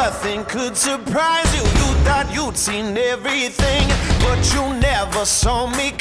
nothing could surprise you. You thought you'd seen everything, but you never saw me